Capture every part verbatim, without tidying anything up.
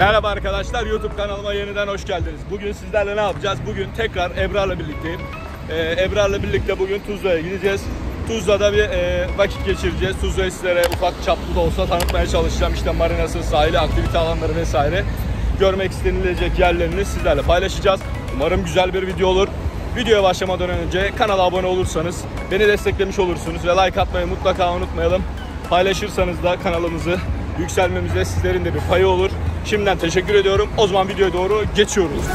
Merhaba arkadaşlar, YouTube kanalıma yeniden hoş geldiniz. Bugün sizlerle ne yapacağız? Bugün tekrar Ebrar'la birlikteyim. Ee, Ebrar'la birlikte bugün Tuzla'ya gideceğiz. Tuzla'da bir e, vakit geçireceğiz. Tuzla'yı sizlere ufak çaplı da olsa tanıtmaya çalışacağım. İşte marinası, sahili, aktivite alanları vesaire. Görmek istenilecek yerlerini sizlerle paylaşacağız. Umarım güzel bir video olur. Videoya başlamadan önce kanala abone olursanız beni desteklemiş olursunuz ve like atmayı mutlaka unutmayalım. Paylaşırsanız da kanalımızı yükselmemize sizlerin de bir payı olur. Şimdiden teşekkür ediyorum. O zaman videoya doğru geçiyoruz.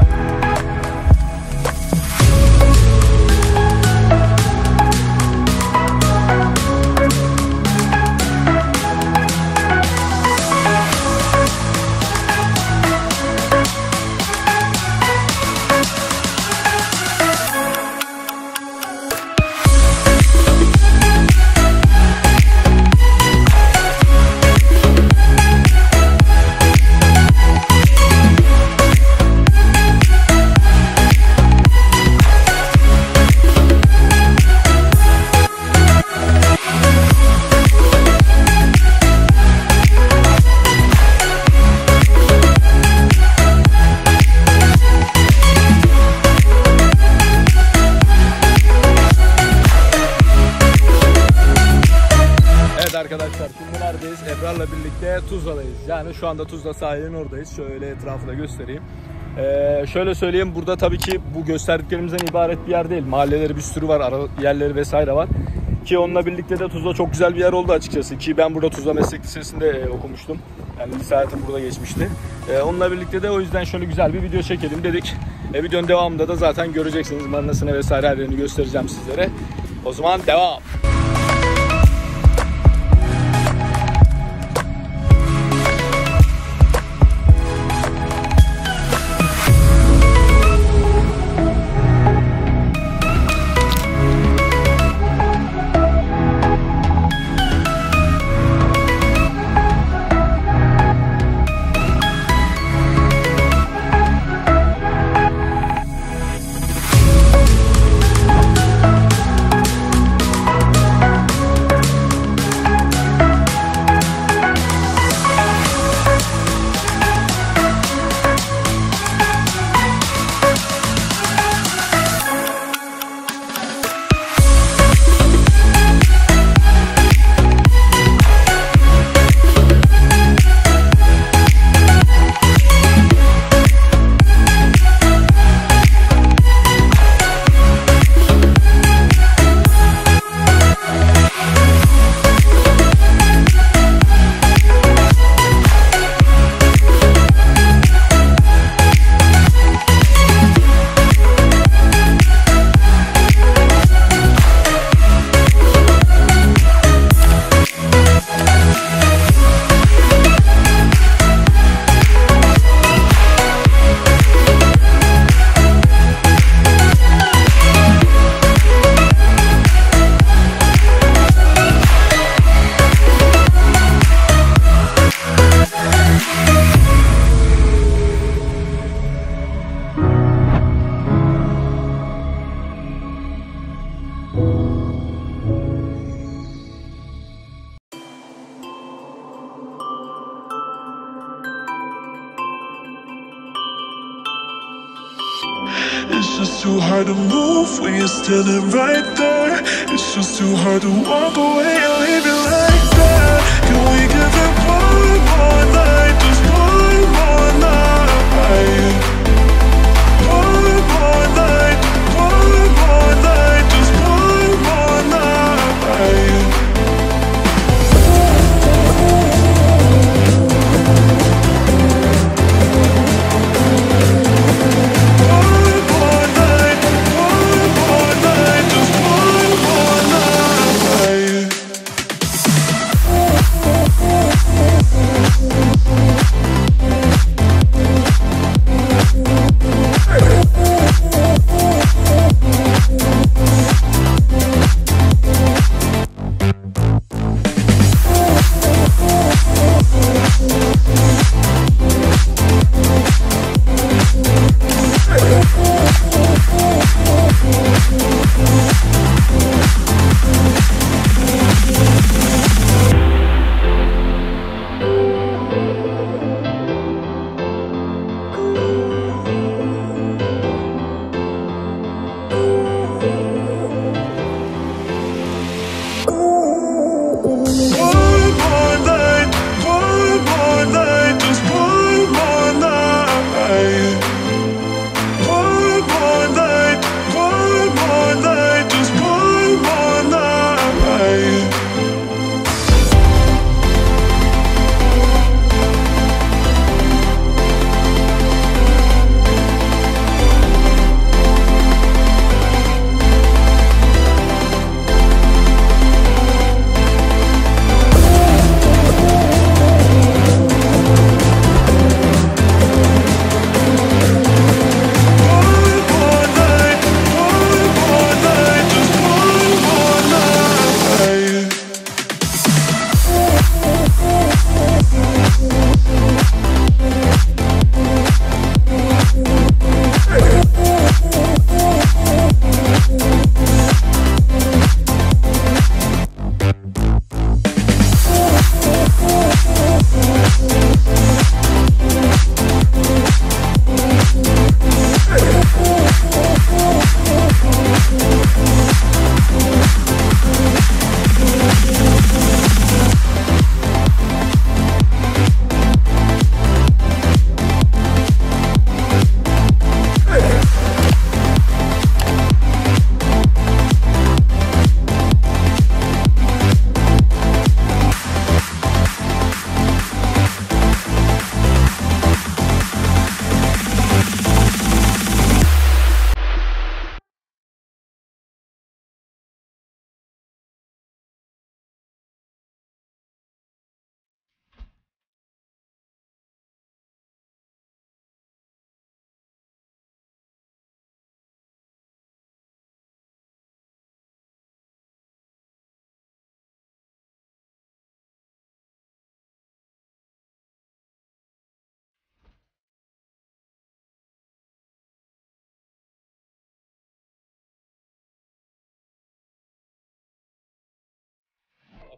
Arkadaşlar şimdi neredeyiz? Ebrar'la birlikte Tuzla'dayız. Yani şu anda Tuzla sahilinin oradayız. Şöyle etrafı da göstereyim. Ee, şöyle söyleyeyim, burada tabii ki bu gösterdiklerimizden ibaret bir yer değil. Mahalleleri bir sürü var, ara yerleri vesaire var. Ki onunla birlikte de Tuzla çok güzel bir yer oldu açıkçası. Ki ben burada Tuzla Meslek Lisesi'nde e, okumuştum. Yani lise hayatım burada geçmişti. E, onunla birlikte de o yüzden şöyle güzel bir video çekelim dedik. E, videonun devamında da zaten göreceksiniz. Marinasını vesaire her yerini göstereceğim sizlere. O zaman devam. It's just too hard to move when you're standing right there. It's just too hard to walk away and leave you like that. Can we give it one more night, just one more night? One more night, one more night, just one more night.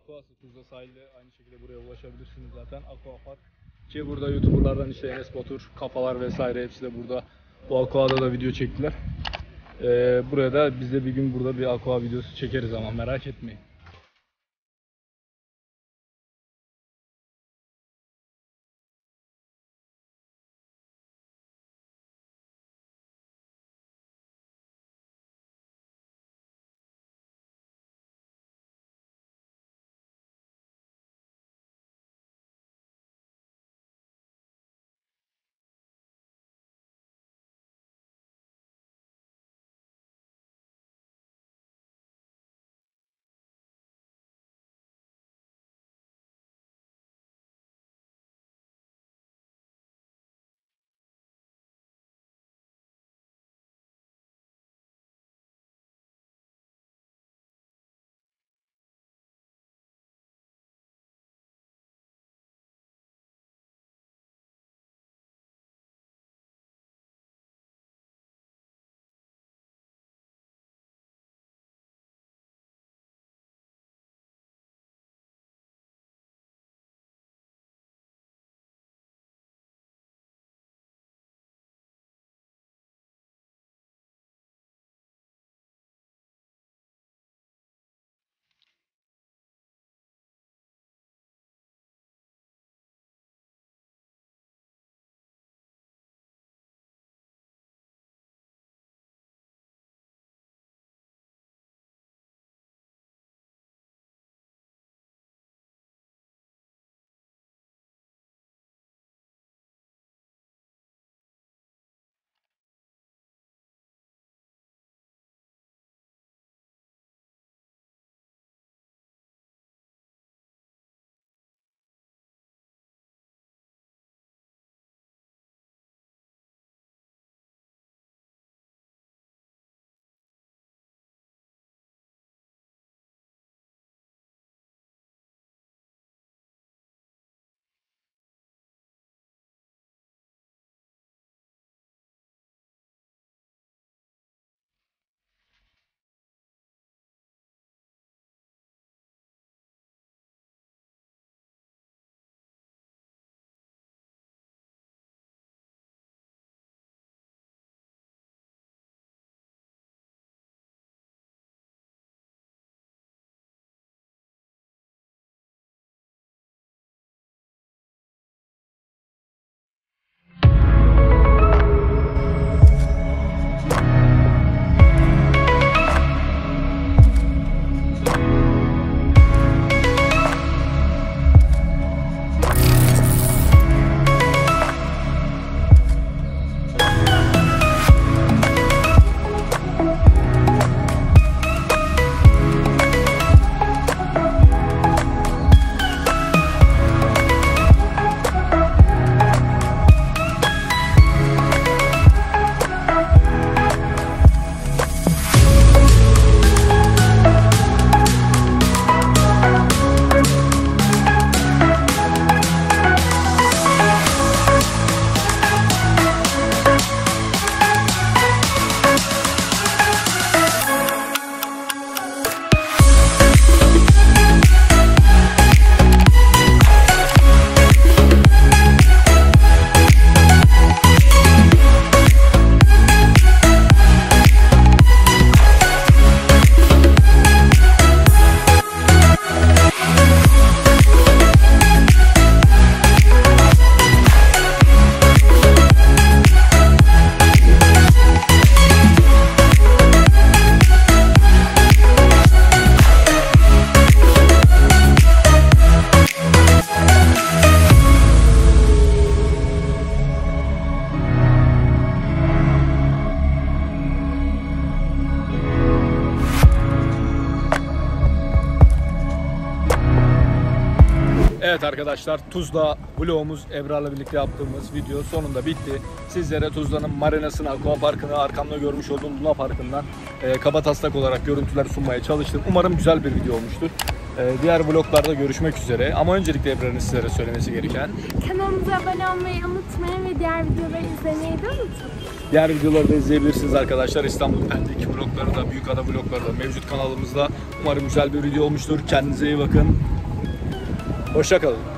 Aquası Tuzla sahilde aynı şekilde buraya ulaşabilirsiniz zaten. Aquapark. Ki burada YouTuber'lardan işte Enes Batur, Kafalar vesaire hepsi de burada. Bu Aqua'da da video çektiler. Ee, buraya da biz de bir gün burada bir Aqua videosu çekeriz ama merak etmeyin. Evet arkadaşlar, Tuzla vlogumuz Ebrar'la birlikte yaptığımız video sonunda bitti. Sizlere Tuzla'nın marinasını, Aquapark'ını, arkamda görmüş olduğum Luna Parkı'ndan e, kabataslak olarak görüntüler sunmaya çalıştım. Umarım güzel bir video olmuştur. Ee, diğer vloglarda görüşmek üzere. Ama öncelikle Ebrar'ın sizlere söylemesi gereken... Kanalımıza abone olmayı unutmayın ve diğer videoları izlemeyi de unutmayın. Diğer videoları da izleyebilirsiniz arkadaşlar. İstanbul Pendik vlogları da, Büyükada vlogları da mevcut kanalımızda. Umarım güzel bir video olmuştur. Kendinize iyi bakın. Hoşça kalın.